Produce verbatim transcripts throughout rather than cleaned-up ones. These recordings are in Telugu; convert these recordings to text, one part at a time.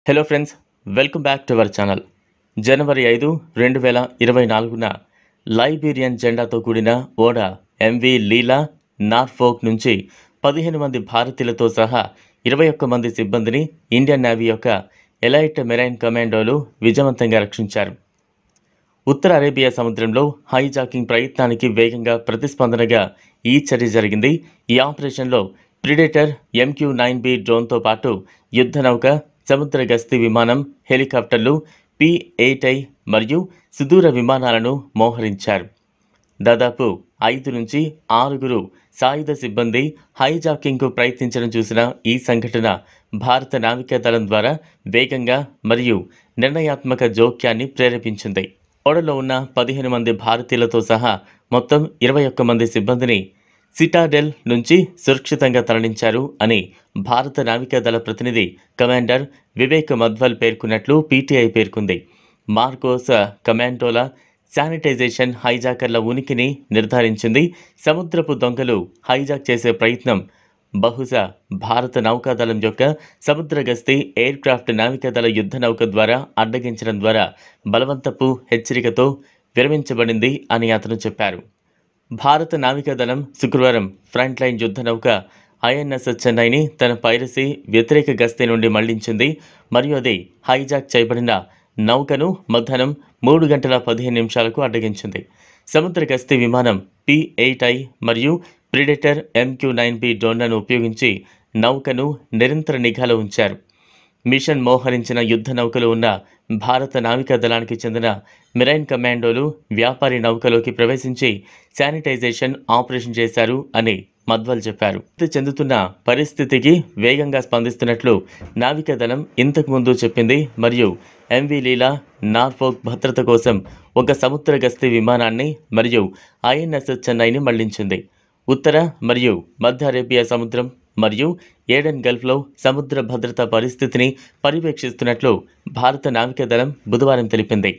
Hello friends, welcome back to our channel. జనవరి ఐదు రెండు వేల ఇరవై నాలుగున లైబీరియన్ జెండాతో కూడిన ఓడ ఎంవి లీలా నార్ఫోక్ నుంచి పదిహేను మంది భారతీయులతో సహా ఇరవై ఒక్క మంది సిబ్బందిని ఇండియన్ నేవీ యొక్క ఎలైట్ మెరైన్ కమాండోలు విజయవంతంగా రక్షించారు. ఉత్తర అరేబియా సముద్రంలో హైజాకింగ్ ప్రయత్నానికి వేగంగా ప్రతిస్పందనగా ఈ చర్య జరిగింది. ఈ ఆపరేషన్లో ప్రిడేటర్ ఎంక్యూ నైన్ బి డ్రోన్తో పాటు యుద్ధ నౌక, సముద్ర గస్తీ విమానం, హెలికాప్టర్లు, పి ఎయిట్ ఐ మరియు సుదూర విమానాలను మోహరించారు. దాదాపు ఐదు నుంచి ఆరుగురు సాయుధ సిబ్బంది హైజాకింగ్కు ప్రయత్నించడం చూసిన ఈ సంఘటన భారత నావికాదళం ద్వారా వేగంగా మరియు నిర్ణయాత్మక జోక్యాన్ని ప్రేరేపించింది. ఓడలో ఉన్న పదిహేను మంది భారతీయులతో సహా మొత్తం ఇరవై ఒక్క మంది సిబ్బందిని సిటాడెల్ నుంచి సురక్షితంగా తరలించారు అని భారత నావికాదళ ప్రతినిధి కమాండర్ వివేక్ మధ్వల్ పేర్కొన్నట్లు పీటీఐ పేర్కొంది. మార్కోస్ కమాండోల శానిటైజేషన్ హైజాకర్ల ఉనికిని నిర్ధారించింది. సముద్రపు దొంగలు హైజాక్ చేసే ప్రయత్నం బహుశా భారత నౌకాదళం యొక్క సముద్ర గస్తీ ఎయిర్ క్రాఫ్ట్ నావికాదళ యుద్ధ నౌక ద్వారా అడ్డగించడం ద్వారా బలవంతపు హెచ్చరికతో విరమించబడింది అని అతను చెప్పారు. భారత నావికాదళం శుక్రవారం ఫ్రంట్ లైన్ యుద్ధ నౌక ఐఎన్ఎస్ చెన్నైని తన పైరసీ వ్యతిరేక గస్తీ నుండి మళ్లించింది మరియు అది హైజాక్ చేయబడిన నౌకను మధ్యాహ్నం మూడు గంటల పదిహేను నిమిషాలకు అడ్డగించింది. సముద్ర గస్తీ విమానం పి ఎయిట్ ఐ మరియు ప్రిడేటర్ ఎంక్యూ నైన్ బి డ్రోన్లను ఉపయోగించి నౌకను నిరంతర నిఘాలో ఉంచారు. మిషన్ మోహరించిన యుద్ధ నౌకలు ఉన్న భారత నావికా దళానికి చెందిన మెరైన్ కమాండోలు వ్యాపారి నౌకలోకి ప్రవేశించి శానిటైజేషన్ ఆపరేషన్ చేశారు అని మధ్వల్ చెప్పారు. చెందుతున్న పరిస్థితికి వేగంగా స్పందిస్తున్నట్లు నావికా దళం ఇంతకుముందు చెప్పింది మరియు ఎంవి లీలా నార్ఫోక్ భద్రత కోసం ఒక సముద్ర గస్తీ విమానాన్ని మరియు ఐఎన్ఎస్ చెన్నైని మళ్లించింది. ఉత్తర మరియు మధ్య అరేబియా సముద్రం మరియు ఏడెన్ గల్ఫ్లో సముద్ర భద్రతా పరిస్థితిని పర్యవేక్షిస్తున్నట్లు భారత నావికాదళం బుధవారం తెలిపింది.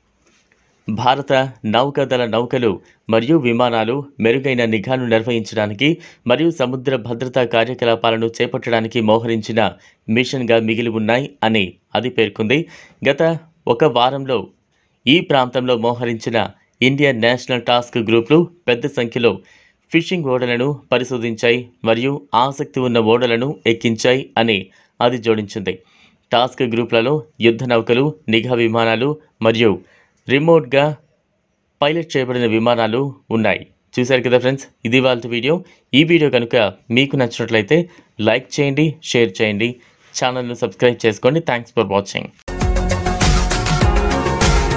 భారత నౌకాదళ నౌకలు మరియు విమానాలు మెరుగైన నిఘాను నిర్వహించడానికి మరియు సముద్ర భద్రతా కార్యకలాపాలను చేపట్టడానికి మోహరించిన మిషన్గా మిగిలి ఉన్నాయి అని అది పేర్కొంది. గత ఒక వారంలో ఈ ప్రాంతంలో మోహరించిన ఇండియన్ నేషనల్ టాస్క్ గ్రూప్లు పెద్ద సంఖ్యలో ఫిషింగ్ ఓడలను పరిశోధించాయి మరియు ఆసక్తి ఉన్న ఓడలను ఎక్కించాయి అని అది జోడించింది. టాస్క్ గ్రూప్లలో యుద్ధ నౌకలు, నిఘా విమానాలు మరియు రిమోట్గా పైలట్ చేయబడిన విమానాలు ఉన్నాయి. చూశారు కదా ఫ్రెండ్స్, ఇది వాళ్ళ వీడియో. ఈ వీడియో కనుక మీకు నచ్చినట్లయితే లైక్ చేయండి, షేర్ చేయండి, ఛానల్ను సబ్స్క్రైబ్ చేసుకోండి. Thanks for watching.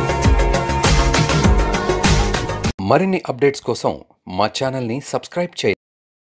మరిన్ని అప్డేట్స్ కోసం మా ఛానల్ని సబ్స్క్రైబ్ చేయండి.